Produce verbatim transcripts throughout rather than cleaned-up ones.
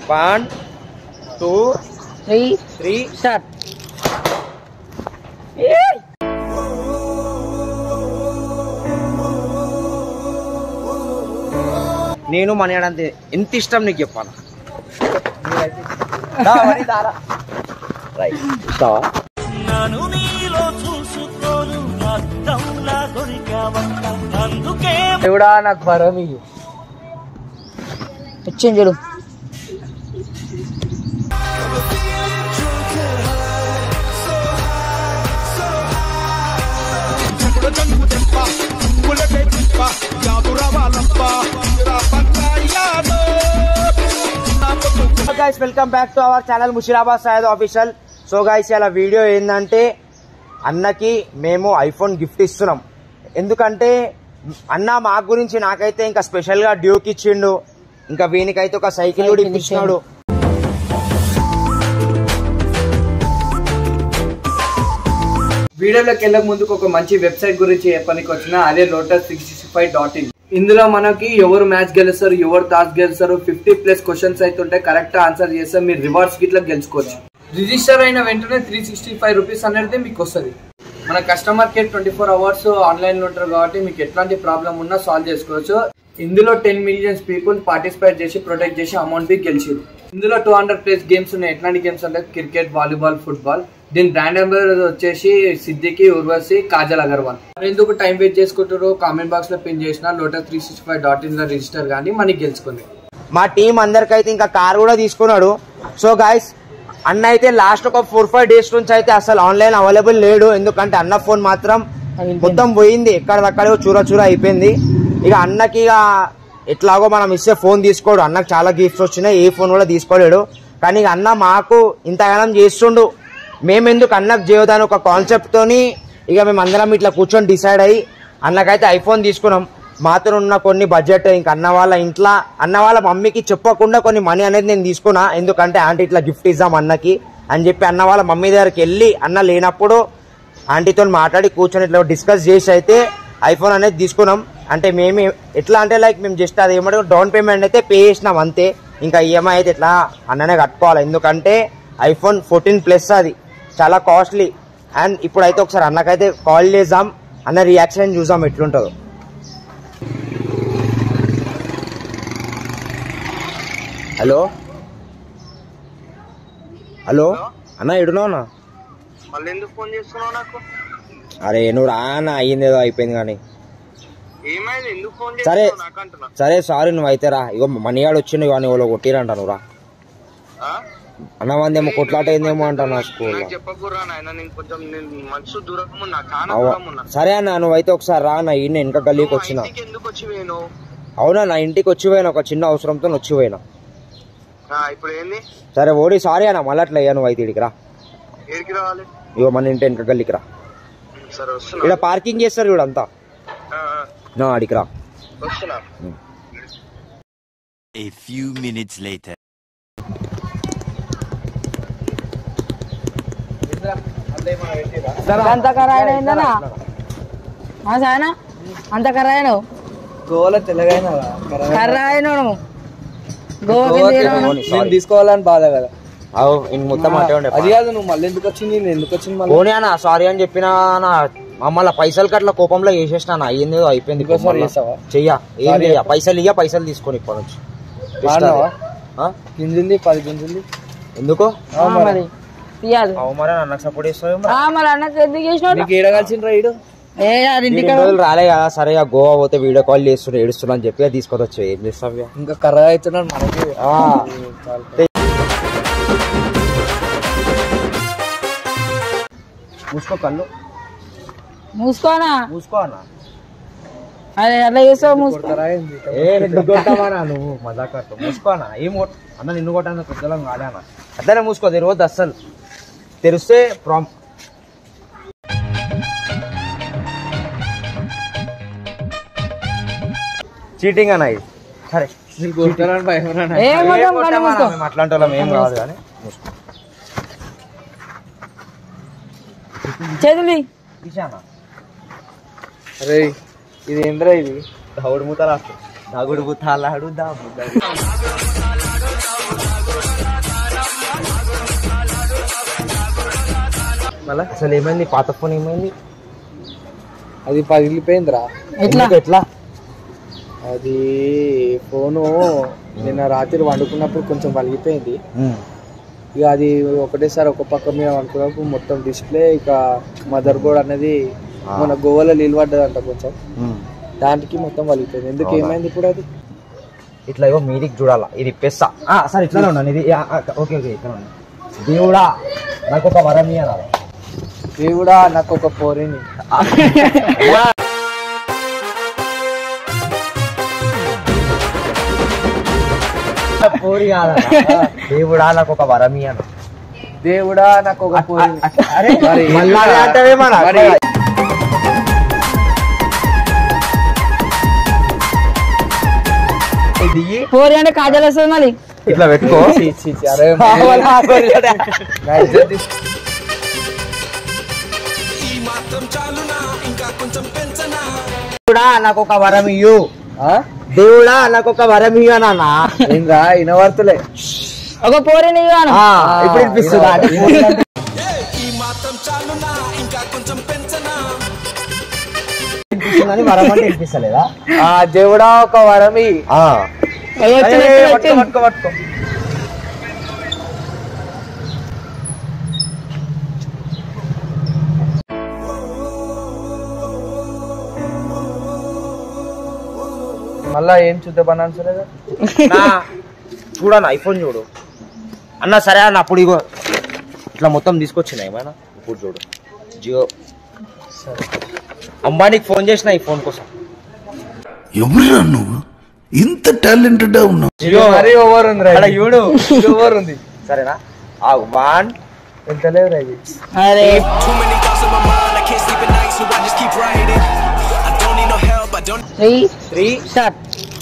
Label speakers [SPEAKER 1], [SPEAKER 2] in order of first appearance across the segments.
[SPEAKER 1] One two
[SPEAKER 2] three
[SPEAKER 1] three
[SPEAKER 2] start.
[SPEAKER 1] నేను మనియాడంతే ఎంత ఇష్టం నీకు చెప్పాను.
[SPEAKER 2] కూడా నాకు పరం వచ్చింది చూడు.
[SPEAKER 1] Guys welcome back to our channel Mushirabad Syed official. So guys ఇలా వీడియో ఏంటంటే అన్నకి మేము ఐఫోన్ గిఫ్ట్ ఇస్తున్నాం. ఎందుకంటే అన్న మా గురించి నాకైతే ఇంకా స్పెషల్ గా డ్యూక్ ఇచ్చిండు, ఇంకా వీనికైతే ఒక సైకిల్ కూడా ఇప్పించినాడు.
[SPEAKER 3] వీడియోలోకి వెళ్ళక ముందుకు ఒక మంచి వెబ్సైట్ గురించి చెప్పడానికి వచ్చిన, అదే lotus three sixty five dot in. ఇందులో మనకి ఎవరు మ్యాచ్ గెలుస్తారు, ఎవరు టాస్ గెలుస్తారు, ఫిఫ్టీ ప్లస్ క్వశ్చన్స్ అయితే ఉంటాయి. కరెక్ట్ ఆన్సర్ చేస్తే మీరు రివార్డ్స్ గిట్లా గెలుచుకోవచ్చు. రిజిస్టర్ అయిన వెంటనే త్రీ సిక్స్టీ ఫైవ్ రూపీస్ అనేది మీకు వస్తుంది. మన customer care twenty four hours online లో ఉంటారు కాబట్టి మీకు ఎట్లాంటి ప్రాబ్లం ఉన్నా సాల్వ్ చేసుకోవచ్చు. ఇందులో టెన్ మిలియన్స్ పీపుల్ పార్టిసిపేట్ చేసి ప్రొటెక్ట్ చేసి అమౌంట్ బి గెలిచారు. ఇందులో టూ హండ్రెడ్ ప్లస్ గేమ్స్ ఉన్నాయి. ఎట్లాంటి గేమ్స్ అంటే క్రికెట్, వాలీబాల్, ఫుట్బాల్. దీని బ్రాండ్ అంబాసిడర్ వచ్చేసి సిద్దికి, ఉర్వశి, కాజల్ అగర్వాల్. ఎందుకు టైం వేస్ట్ చేసుకుంటారో కామెంట్ బాక్స్ లో పిన్ చేసిన lotus three sixty five dot in లో రిజిస్టర్ కానీ మనకి గెలుచుకుంది.
[SPEAKER 1] మా టీం అందరికైతే ఇంకా కార్ కూడా తీసుకున్నాడు. సో గైస్ అన్న అయితే లాస్ట్ ఒక ఫోర్ ఫైవ్ డేస్ నుంచి అయితే అసలు ఆన్లైన్ అవైలబుల్ లేడు. ఎందుకంటే అన్న ఫోన్ మాత్రం మొత్తం పోయింది, ఎక్కడదక్కడే చూర చూర అయిపోయింది. ఇక అన్నకి ఇక ఎట్లాగో మనం ఇస్తే ఫోన్ తీసుకోడు. అన్నకు చాలా గిఫ్ట్స్ వచ్చినాయి, ఏ ఫోన్ కూడా తీసుకోలేడు. కానీ ఇక అన్న మాకు ఇంతగానం చేస్తుండు. మేమెందుకు అన్నకు చేయదని ఒక కాన్సెప్ట్ తోని ఇక మేము అందరం ఇట్లా కూర్చొని డిసైడ్ అయ్యి అన్నకైతే ఐఫోన్ తీసుకున్నాం. మాతో ఉన్న కొన్ని బడ్జెట్ ఇంకా అన్న వాళ్ళ ఇంట్లో అన్న వాళ్ళ మమ్మీకి చెప్పకుండా కొన్ని మనీ అనేది నేను తీసుకున్నా. ఎందుకంటే ఆంటీ ఇట్లా గిఫ్ట్ ఇద్దాం అన్నకి అని చెప్పి అన్న వాళ్ళ మమ్మీ దగ్గరికి వెళ్ళి అన్న లేనప్పుడు ఆంటీతో మాట్లాడి కూర్చొని ఇట్లా డిస్కస్ చేసి అయితే ఐఫోన్ అనేది తీసుకున్నాం. అంటే మేము ఎట్లా అంటే లైక్ మేము జస్ట్ అది ఏమంటే డౌన్ పేమెంట్ అయితే పే చేసినాం అంతే. ఇంకా ఈఎంఐ అయితే ఇట్లా అన్ననే కట్టుకోవాలి. ఎందుకంటే ఐఫోన్ ఫోర్టీన్ ప్లస్ అది చాలా కాస్ట్లీ. అండ్ ఇప్పుడైతే ఒకసారి అన్నకైతే కాల్ చేద్దాం, అన్న రియాక్షన్ చూద్దాం ఎట్లుంటుందో. హలో హలో అన్న ఎడున్నావు అన్న?
[SPEAKER 4] మళ్ళీ ఎందుకు ఫోన్ చేస్తున్నావు నాకు?
[SPEAKER 1] అరే నువ్వు రా అన్న, అయ్యింది ఏదో అయిపోయింది కానీ.
[SPEAKER 4] ఏమైంది, ఎందుకు ఫోన్
[SPEAKER 1] సరే
[SPEAKER 4] చేస్తున్నావు నాకు అంటున్నా?
[SPEAKER 1] సరే సారీ నువ్వు అయితే రా. ఇగో మనీగాడు వచ్చిండు కానీ వాళ్ళు కొట్టిరంట, నువ్వు రా అన్న. వందేమో కొట్లాట అయిందేమో అంటా నా స్కూల్.
[SPEAKER 4] చెప్పకురా నాయన, నేను కొంచెం మనసు దూరం ఉన్నా, చాలా దూరం ఉన్నా.
[SPEAKER 1] సరే అన్న నువ్వైతే ఒకసారి రా నా, ఈయన వెనక గల్లీకి వచ్చిన.
[SPEAKER 4] ఎందుకు వచ్చి పోయినావు?
[SPEAKER 1] అవునా నా ఇంటికి వచ్చి పోయినా, ఒక చిన్న అవసరంతో వచ్చి పోయినా.
[SPEAKER 4] ఇప్పుడు ఏంది?
[SPEAKER 1] సరే ఓడి సారీ అన్న, మళ్ళీ అట్లా అయ్యా. నువ్వు అయితే ఇడికి రా.
[SPEAKER 4] ఏడికి రావాలి?
[SPEAKER 1] ఇగో మన ఇంటి వెనక గల్లీకి రా.
[SPEAKER 4] సరే వస్తున్నా.
[SPEAKER 1] ఇక్కడ పార్కింగ్ చేస్తారు చూడు అంతా, నా అడికి రా.
[SPEAKER 4] వస్తున్నా.
[SPEAKER 5] A few minutes later.
[SPEAKER 2] అంత కరాయన అయిందనా సాయన? అంత కరాయను
[SPEAKER 3] గోవలో తెల్లగైనా
[SPEAKER 2] కర్రాయను
[SPEAKER 3] తీసుకోవాలని బాధ కదా.
[SPEAKER 1] మొత్తం
[SPEAKER 3] అది కాదు, నువ్వు మళ్ళీ ఎందుకు వచ్చింది, నేను ఎందుకు వచ్చింది మళ్ళీ?
[SPEAKER 1] పోనీ అన్న సారీ అని చెప్పినా మమ్మల్ని పైసలు కట్ల కోపంలో వేసేసిన. అయ్యింది అయిపోయింది, చెయ్యా ఏం చెయ్యా, పైసలు ఇయ్యా, పైసలు తీసుకొని ఇప్పటి నుంచి.
[SPEAKER 3] గింజుంది పది గింజుంది
[SPEAKER 1] ఎందుకో
[SPEAKER 2] మరి తీయాలి.
[SPEAKER 1] మరి అన్నకు సపోర్ట్ చేస్తావు.
[SPEAKER 2] మరి అన్నకు ఎందుకు చేసినావు?
[SPEAKER 3] నీకు ఏడ కలిసిండ్రా ఈడు?
[SPEAKER 1] రాలే కదా. సరే గోవా పోతే వీడియో కాల్ చేస్తున్నా, ఏడుస్తున్నా అని చెప్పి తీసుకొచ్చు. ఏం చేస్తావు
[SPEAKER 3] ఇంకా కర్ర అవుతున్నాడు మనకి.
[SPEAKER 1] మూసుకో కళ్ళు,
[SPEAKER 2] మూసుకోనా?
[SPEAKER 1] మూసుకో అన్న.
[SPEAKER 2] అదే అట్లా చేస్తావు, మూసుకో.
[SPEAKER 1] కొట్టావా నువ్వు మజాక? మూసుకో అన్న. ఏం అన్న నిన్ను కొట్టాను పెద్దలం కాలే అన్న. అట్లనే మూసుకో, తెరవద్దు అస్సలు. తెరిస్తే ప్రామ్ చీటింగ్ అన్న ఇది. సరే అట్లాంటి వాళ్ళం ఏం కాదు కానీ
[SPEAKER 2] చేతులి.
[SPEAKER 3] అరే ఇది ఏంద్రా ఇది?
[SPEAKER 1] దాగుడు మూతలు దాగుడు మూతాలాడు దా
[SPEAKER 3] అలా
[SPEAKER 1] అసలు ఏమైంది పాత ఫోన్ ఏమైంది
[SPEAKER 3] అది పగిలిపోయిందిరా.
[SPEAKER 2] ఎట్లా
[SPEAKER 1] ఎందుకు ఎట్లా
[SPEAKER 3] అది ఫోను నిన్న రాత్రి వండుకున్నప్పుడు కొంచెం పగిలిపోయింది. ఇక అది ఒకటేసారి ఒక పక్క మీద వండుకున్నప్పుడు మొత్తం డిస్ప్లే ఇక మదర్ బోర్డ్ అనేది మన గోవాలో నీళ్ళు పడ్డదంట కొంచెం, దానికి మొత్తం పగిలిపోయింది. ఎందుకు ఏమైంది ఇప్పుడు అది?
[SPEAKER 1] ఇట్లా ఇగో మీదికి చూడాలా ఇది పెస్సా సార్ ఇట్లానే ఉన్నాను ఇది ఓకే ఓకే ఇట్లా ఉన్నా. దేవుడా నాకు ఒక వరం ఇయ్యాలి.
[SPEAKER 3] దేవుడా నాకు ఒక పోరిని.
[SPEAKER 1] పోరి కాదా దేవుడా నాకు ఒక వరం ఇయ్యాలి.
[SPEAKER 3] దేవుడా నాకు ఒక పోరిని.
[SPEAKER 1] అరే
[SPEAKER 3] మరి
[SPEAKER 1] మళ్ళా అంటావేమన్నా?
[SPEAKER 3] మరి
[SPEAKER 1] ఇది
[SPEAKER 2] పోరి అంటే కాజల్ వస్తుంది మరి.
[SPEAKER 1] ఇట్లా పెట్టుకో.
[SPEAKER 3] చీ, చీ, చీ, అరే నా ఇజ్జత్ తీసు-
[SPEAKER 1] దేవుడా నాకు ఒక వరం ఇయ్యు.
[SPEAKER 3] ఆ?
[SPEAKER 1] దేవుడా నాకు ఒక వరం ఇయ్యు నాన్న.
[SPEAKER 3] ఏంద్రా వినవర్తలే.
[SPEAKER 2] ఒక పోరిని ఇవ్వను.
[SPEAKER 1] ఆ, ఇప్పుడు ఇప్పిస్తుందా? ఇప్పిస్తుందని వరం అంటే ఇప్పిస్తలేదా?
[SPEAKER 3] ఆ దేవుడా ఒక వరమి.
[SPEAKER 1] ఆ.
[SPEAKER 2] అయ్యో, వచ్చింది,
[SPEAKER 1] అరే,
[SPEAKER 2] వచ్చింది,
[SPEAKER 1] పట్టుకో,
[SPEAKER 2] వచ్చింది.
[SPEAKER 1] పట్టుకో, పట్టుకో.
[SPEAKER 3] మళ్ళా ఏం చూద్దాం అనుసలేదు.
[SPEAKER 1] నా చూడన్న ఐఫోన్ చూడు అన్న. సరే అన్న అప్పుడు ఇగో ఇట్లా మొత్తం తీసుకొచ్చిన ఏమైనా ఇప్పుడు చూడు జియో. అంబానీకి ఫోన్ చేసిన ఈ ఫోన్ కోసం.
[SPEAKER 6] ఎవరురా నువ్వు ఇంత టాలెంటెడ్ ఉన్నావు?
[SPEAKER 1] జియో
[SPEAKER 3] మరీ ఓవర్ ఉంది రా
[SPEAKER 1] అక్కడ
[SPEAKER 3] ఇది.
[SPEAKER 1] చూడు
[SPEAKER 3] ఓవర్ ఉంది.
[SPEAKER 1] సరేనా ఆ వన్
[SPEAKER 3] ఎంతలేవు రా ఇది.
[SPEAKER 2] అరే త్రీ
[SPEAKER 1] త్రీ
[SPEAKER 2] స్టార్ట్.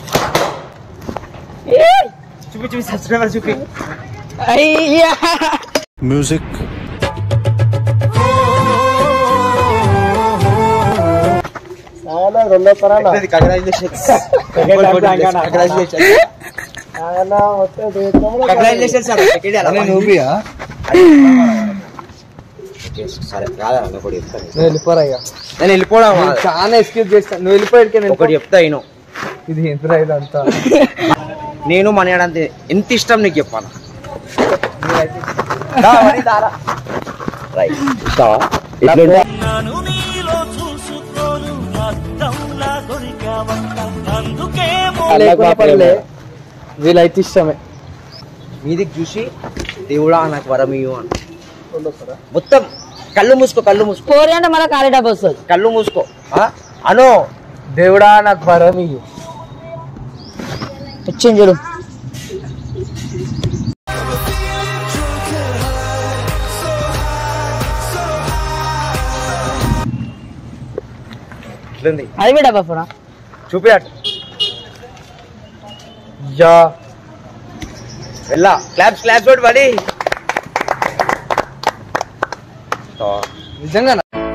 [SPEAKER 1] చూపి చూపి సబ్స్క్రైబర్ చూపి.
[SPEAKER 2] అయ్యా
[SPEAKER 6] మ్యూజిక్
[SPEAKER 3] చాలా రెండో తరాల
[SPEAKER 1] కంగ్రాచులేషన్స్
[SPEAKER 3] చాలా మొత్తం దేశంలో
[SPEAKER 1] కంగ్రాచులేషన్స్
[SPEAKER 3] నువ్వుయా
[SPEAKER 1] సరే కాదన్న ఒకటి చెప్తాను.
[SPEAKER 3] నువ్వు వెళ్ళిపోరా ఇక.
[SPEAKER 1] నేను వెళ్ళిపోవడం
[SPEAKER 3] నేను చాలా ఎక్స్క్యూజ్ చేస్తాను. నువ్వు వెళ్ళిపోయాడికే
[SPEAKER 1] ఒకటి చెప్తా అయిను.
[SPEAKER 3] ఇది ఎంత ఇదంతా
[SPEAKER 1] నేను మనయాడంతే ఎంత ఇష్టం నీకు చెప్పాను.
[SPEAKER 3] వీళ్ళైతే ఇష్టమే.
[SPEAKER 1] మీదికి చూసి దేవుడా నాకు వరం ఇయ్యు అని మొత్తం కళ్ళు మూసుకో కళ్ళు మూసుకో
[SPEAKER 2] పోరి అంటే మళ్ళీ ఖాళీ డబ్బు వస్తుంది.
[SPEAKER 1] కళ్ళు మూసుకో ఆ? అను
[SPEAKER 3] దేవుడా నాకు వరం ఇయ్యు.
[SPEAKER 2] వచ్చింది చూడు.
[SPEAKER 1] ఇట్లుంది
[SPEAKER 2] అది డబ్బా ఫోనా?
[SPEAKER 1] చూపి అటు యా వెళ్ళా క్లాప్స్ క్లాప్స్ తోటి పడి
[SPEAKER 3] నిజంగా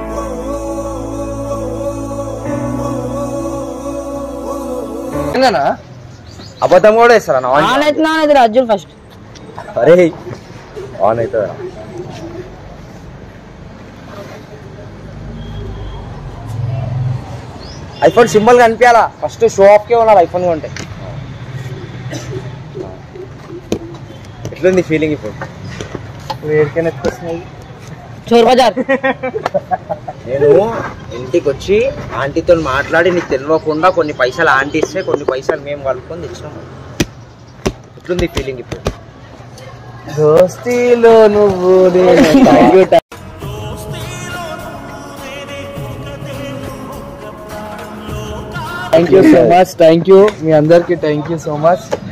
[SPEAKER 3] నిజంగానా?
[SPEAKER 1] అబద్ధం కూడా వేస్తారా
[SPEAKER 2] ఆన్ అవుతున్నా అనేది రాజు ఫస్ట్.
[SPEAKER 1] అరే ఆన్ అవుతుందా? ఐఫోన్ సింబల్ కనిపించాలా ఫస్ట్ షో ఆఫ్ కే ఉండాలి ఐఫోన్ కొంటే. ఎట్లుంది ఫీలింగ్ ఇప్పుడు?
[SPEAKER 3] వేడికైనా ఎత్తుకొస్తున్నాయి.
[SPEAKER 2] చోర్ బజార్.
[SPEAKER 1] నేను ఇంటికి వచ్చి ఆంటీతో మాట్లాడి నీకు తెలియకుండా కొన్ని పైసలు ఆంటీ ఇస్తే కొన్ని పైసలు మేము కలుపుకొని తెచ్చినాము. ఎట్లుంది ఫీలింగ్ ఇప్పుడు?
[SPEAKER 3] దోస్తీలో నువ్వు thank you so much. Thank you మీ అందరికి. Thank you so much.